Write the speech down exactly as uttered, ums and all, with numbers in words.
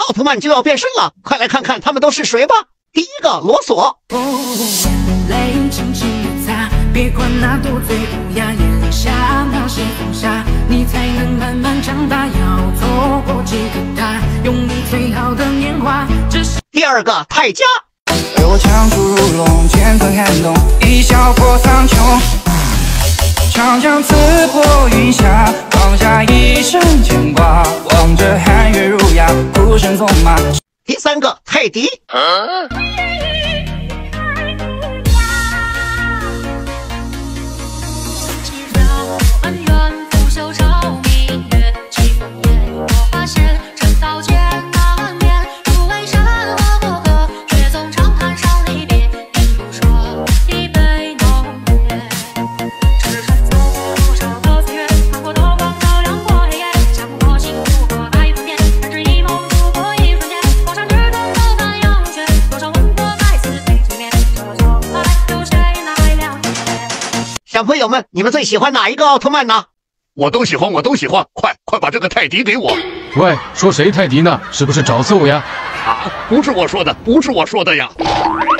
奥特曼就要变身了，快来看看他们都是谁吧。第一个罗索。 哦，眼泪轻轻地擦，别管那多嘴不雅，眼下那是风沙，你才能慢慢长大。要错过几个他，用你最好的年华。只是第二个泰迦。 对我强出如龙，千分撼动，一笑破苍穹。长江刺破云霞，放下一身牵挂，望着汉月儒雅，孤身纵马。 第三个泰迪。啊小朋友们，你们最喜欢哪一个奥特曼呢？ 我都喜欢，我都喜欢，快快把这个泰迪给我！ 喂，说谁泰迪呢？是不是找揍呀？ 啊，不是我说的，不是我说的呀！